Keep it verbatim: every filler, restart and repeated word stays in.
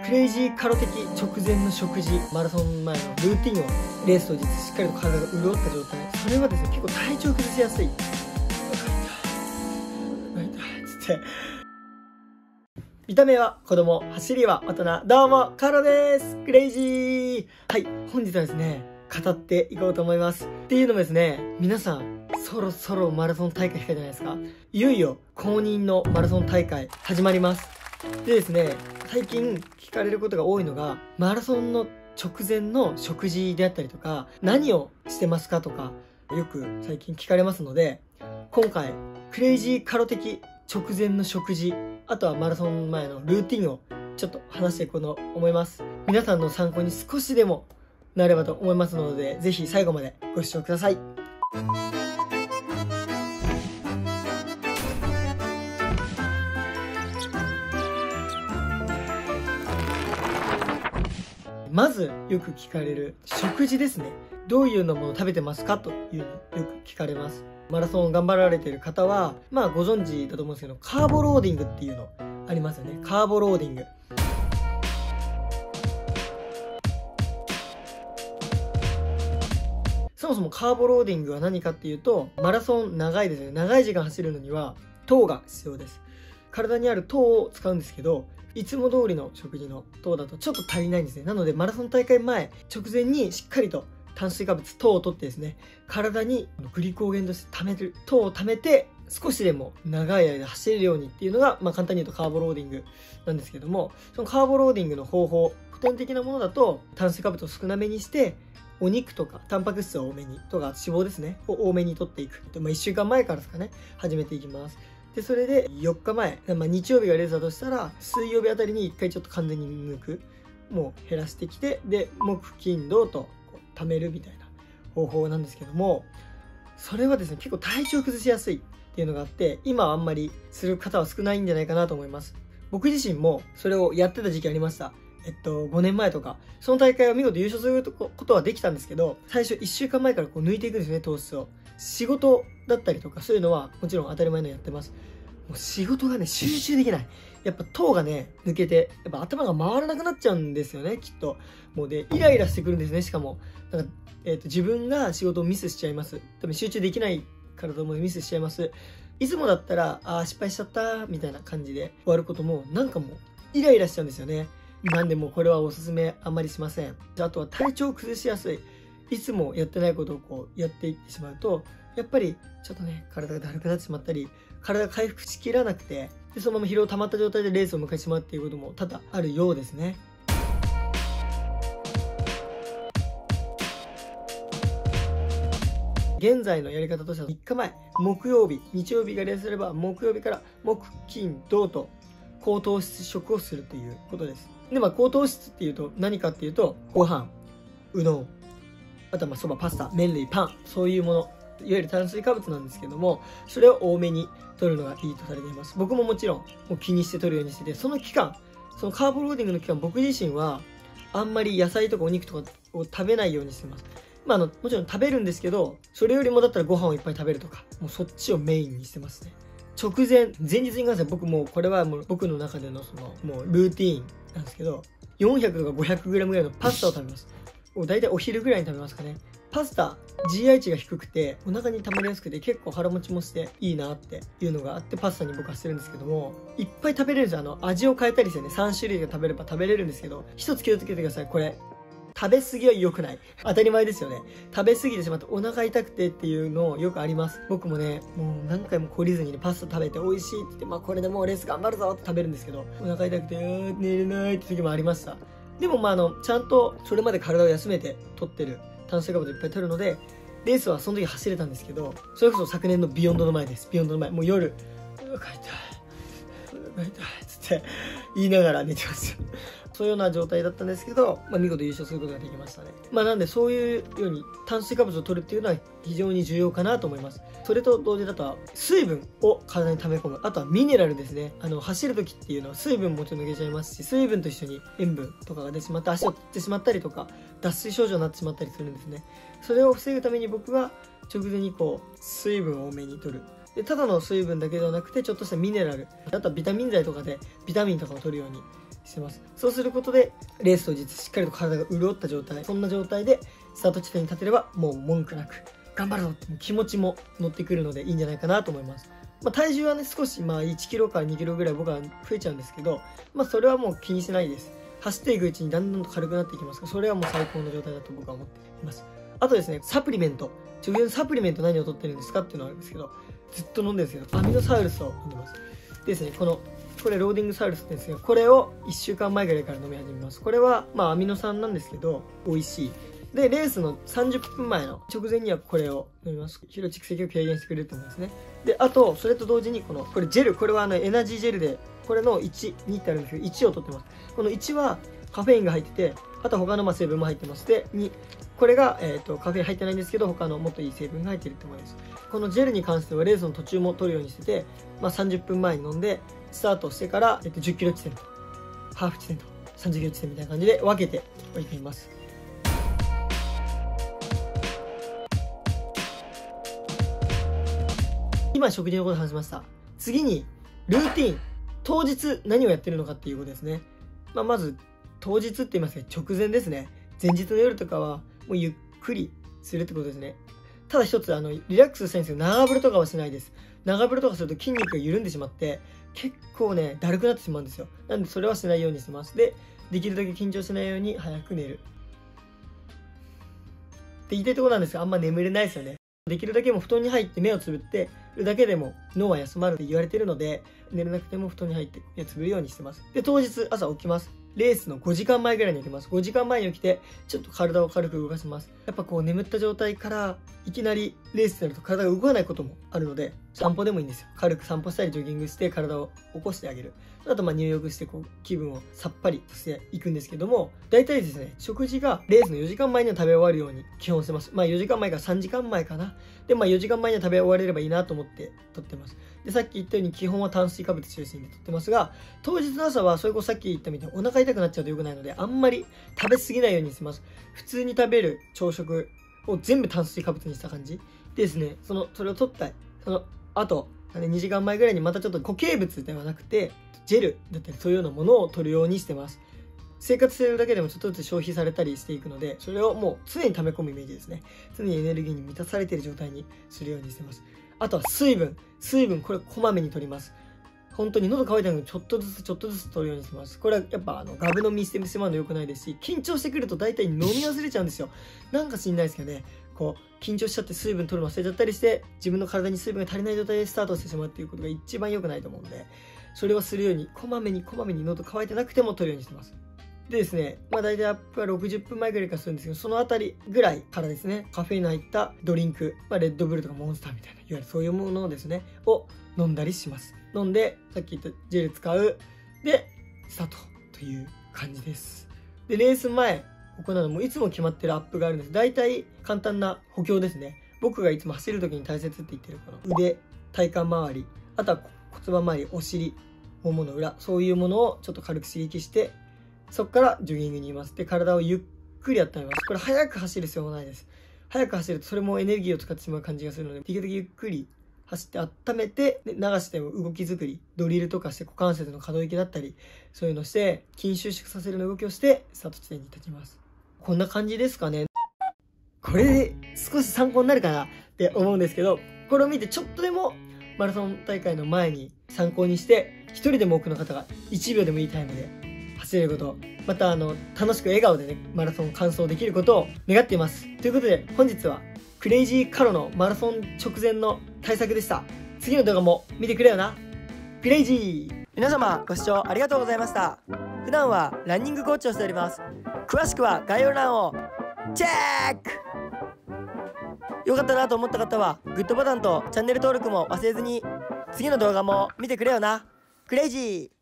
クレイジーカロ的直前の食事、マラソン前のルーティンをレース当日しっかりと体が潤った状態、それはですね結構体調崩しやすい。つって見た目は子供、走りは大人。どうもカロです。クレイジー。はい、本日はですね語っていこうと思います。っていうのもですね、皆さんそろそろマラソン大会控えてないですか？いよいよ公認のマラソン大会始まります。でですね、最近聞かれることが多いのが、マラソンの直前の食事であったりとか、何をしてますかとか、よく最近聞かれますので、今回クレイジーカロ的直前の食事、あとはマラソン前のルーティンをちょっと話していこうと思います。皆さんの参考に少しでもなればと思いますので、ぜひ最後までご視聴ください。まずよく聞かれる食事ですね。どういうのもの食べてますかというのよく聞かれます。マラソンを頑張られている方はまあご存知だと思うんですけど、カーボローディングっていうのありますよね。カーボローディング、そもそもカーボローディングは何かっていうと、マラソン長いですね。長い時間走るのには糖が必要です。体にある糖を使うんですけど、いつも通りの食事の糖だとちょっと足りないんですね。なのでマラソン大会前直前にしっかりと炭水化物糖を取ってですね、体にグリコーゲンとして貯める糖を貯めて、少しでも長い間走れるようにっていうのが、まあ、簡単に言うとカーボローディングなんですけども、そのカーボローディングの方法、普遍的なものだと炭水化物を少なめにして、お肉とかタンパク質を多めにとか脂肪ですねを多めに取っていく。まあ、いっしゅうかんまえからですかね、始めていきます。でそれでよっかまえ、まあ、日曜日がレースだとしたら水曜日あたりにいっかいちょっと完全に抜く、もう減らしてきて、で木金土とこう貯めるみたいな方法なんですけども、それはですね結構体調崩しやすいっていうのがあって、今はあんまりする方は少ないんじゃないかなと思います。僕自身もそれをやってた時期ありました。えっとごねんまえとか、その大会を見事優勝することはできたんですけど、最初いっしゅうかんまえからこう抜いていくんですね、糖質を。仕事だったりとかそういうのはもちろん当たり前のやってます。もう仕事がね集中できない。やっぱ糖がね抜けて、やっぱ頭が回らなくなっちゃうんですよね、きっと。もうでイライラしてくるんですね。しかもなんか、えーと、自分が仕事をミスしちゃいます。多分集中できないからと思うミスしちゃいます。いつもだったらあー失敗しちゃったみたいな感じで終わることも、なんかもうイライラしちゃうんですよね。なんでもうこれはおすすめあんまりしません。あとは体調を崩しやすい。いつもやってないことをこうやっていってしまうと、やっぱりちょっとね体がだるくなってしまったり、体が回復しきらなくて、でそのまま疲労溜まった状態でレースを迎えてしまうっていうことも多々あるようですね。現在のやり方としてはみっかまえ、木曜日、日曜日がレースすれば木曜日から木金土と高糖質食をするということです。でまあ高糖質っていうと何かっていうと、ご飯、うどん、あとはまあそば、パスタ、麺類、パン、そういうもの、いわゆる炭水化物なんですけども、それを多めに摂るのがいいとされています。僕ももちろんもう気にして摂るようにしてて、その期間、そのカーボローディングの期間、僕自身はあんまり野菜とかお肉とかを食べないようにしてます。まあ、あのもちろん食べるんですけど、それよりもだったらご飯をいっぱい食べるとか、もうそっちをメインにしてますね。直前、前日に関しては僕もうこれはもう僕の中でのそのもうルーティーンなんですけど、よんひゃくとか ごひゃくグラム ぐらいのパスタを食べます。だいたいお昼ぐらいに食べますかね。パスタ ジーアイ 値が低くてお腹に溜まりやすくて結構腹持ちもしていいなっていうのがあって、パスタに僕はしてるんですけども、いっぱい食べれるんですよ。あの味を変えたりしてね、さんしゅるいが食べれば食べれるんですけど、一つ気をつけてください。これ食べ過ぎは良くない。当たり前ですよね。食べ過ぎてしまってお腹痛くてっていうのよくあります。僕もね、もう何回も懲りずに、ね、パスタ食べて美味しいって言って、まあこれでもうレース頑張るぞって食べるんですけど、お腹痛くて寝れないって時もありました。でもまああのちゃんとそれまで体を休めて取ってる炭水化物いっぱい取るので、レースはその時走れたんですけど、それこそ昨年のビヨンドの前です。ビヨンドの前、もう夜お腹痛いお腹痛いっつって言いながら寝てますよ。そういうような状態だったんですけど、まあ、見事優勝することができましたね。まあなんでそういうように炭水化物を取るっていうのは非常に重要かなと思います。それと同時だとは水分を体に溜め込む、あとはミネラルですね。あの走る時っていうのは水分もちろん抜けちゃいますし、水分と一緒に塩分とかが出てしまって足をつってしまったりとか脱水症状になってしまったりするんですね。それを防ぐために僕は直前にこう水分を多めに取る。でただの水分だけではなくて、ちょっとしたミネラル、あとはビタミン剤とかでビタミンとかを取るようにしてます。そうすることでレース当日しっかりと体が潤った状態、そんな状態でスタート地点に立てればもう文句なく頑張るぞって気持ちも乗ってくるのでいいんじゃないかなと思います。まあ、体重はね少しまあいちキロからにキロぐらい僕は増えちゃうんですけど、まあ、それはもう気にしないです。走っていくうちにだんだんと軽くなっていきますから、それはもう最高の状態だと僕は思っています。あとですね、サプリメント、直前のサプリメント何を取ってるんですかっていうのはあるんですけど、ずっと飲んでるんですけど、アミノサウルスを飲んでます。でですね、このこれローディングサウルスって言うんですけど、これをいっしゅうかんまえぐらいから飲み始めます。これはまあアミノ酸なんですけど美味しい。でレースのさんじゅっぷんまえの直前にはこれを飲みます。疲労蓄積を軽減してくれると思いますね。であとそれと同時にこのこれジェル、これはあのエナジージェルで、これのいち、にってあるんですけどいちを取ってます。このいちはカフェインが入ってて、あと他のまあ成分も入ってまして、にこれが、えー、とカフェイン入ってないんですけど他のもっといい成分が入ってると思います。このジェルに関してはレースの途中も取るようにしてて、まあ、さんじゅっぷんまえに飲んでスタートしてから、えー、とじゅっキロ地点とハーフ地点とさんじゅっキロ地点みたいな感じで分けておいています。今食事のこと話しました。次にルーティン、当日何をやってるのかっていうことですね。まあ、まず当日って言いますけど直前ですね。前日の夜とかはもうゆっくりするってことですね。ただ一つあのリラックスしたいんですけど、長風呂とかはしないです。長風呂とかすると筋肉が緩んでしまって結構ねだるくなってしまうんですよ。なんでそれはしないようにしてます。でできるだけ緊張しないように早く寝るって言いたいところなんですが、あんま眠れないですよね。できるだけもう布団に入って目をつぶってるだけでも脳は休まるって言われてるので、寝れなくても布団に入って目をつぶるようにしてます。で当日朝起きます。レースのごじかんまえぐらいに起きます。ごじかんまえに起きてちょっと体を軽く動かします。やっぱこう眠った状態からいきなりレースになると体が動かないこともあるので、散歩でもいいんですよ。軽く散歩したりジョギングして体を起こしてあげる。あとまあ入浴してこう気分をさっぱりとしていくんですけども、大体ですね食事がレースのよじかんまえには食べ終わるように基本してます。まあよじかんまえからさんじかんまえかな。でまあよじかんまえには食べ終われればいいなと思って撮ってます。でさっき言ったように基本は炭水化物中心で撮ってますが、当日の朝はそれこそさっき言ったみたいにお腹痛くなっちゃうと良くないので、あんまり食べ過ぎないようにします。普通に食べる朝食を全部炭水化物にした感じでですね、そのそれを取ったその後にじかんまえぐらいにまたちょっと固形物ではなくてジェルだったりそういうようなものを取るようにしてます。生活してるだけでもちょっとずつ消費されたりしていくので、それをもう常に溜め込むイメージですね。常にエネルギーに満たされている状態にするようにしてます。あとは水分水分これこまめに取ります。本当に喉乾いたのにちょっとずつちょっとずつ取るようにします。これはやっぱあのガブ飲みしてしまうの良くないですし、緊張してくると大体飲み忘れちゃうんですよ。なんか知んないですけどね、こう緊張しちゃって水分取るの忘れちゃったりして自分の体に水分が足りない状態でスタートしてしまうっていうことが一番良くないと思うんで、それをするようにこまめにこまめに喉乾いてなくても取るようにしてます。でですね、まあ大体アップはろくじゅっぷんまえぐらいからするんですけど、そのあたりぐらいからですね、カフェインの入ったドリンク、まあ、レッドブルとかモンスターみたいな、いわゆるそういうものをですね、を飲んだりします。飲んで、さっき言ったジェル使う。で、スタートという感じです。で、レース前行うのもいつも決まってるアップがあるんです。大体簡単な補強ですね。僕がいつも走る時に大切って言ってるこの腕、体幹周り、あとは骨盤周り、お尻、ももの裏、そういうものをちょっと軽く刺激して、そこからジョギングにいます。で、体をゆっくり温めます。これ速く走る必要もないです。速く走るとそれもエネルギーを使ってしまう感じがするので、できるだけゆっくり走って温めて、で流しても動き作り、ドリルとかして股関節の可動域だったり、そういうのして、筋収縮させる動きをして、スタート地点に立ちます。こんな感じですかね。これで少し参考になるかなって思うんですけど、これを見てちょっとでもマラソン大会の前に参考にして、一人でも多くの方がいちびょうでもいいタイムで走れること、またあの楽しく笑顔でねマラソン完走できることを願っています。ということで本日はクレイジーカロのマラソン直前の対策でした。次の動画も見てくれよな。クレイジー。皆様ご視聴ありがとうございました。普段はランニングコーチをしております。詳しくは概要欄をチェック。よかったなと思った方はグッドボタンとチャンネル登録も忘れずに。次の動画も見てくれよな。クレイジー。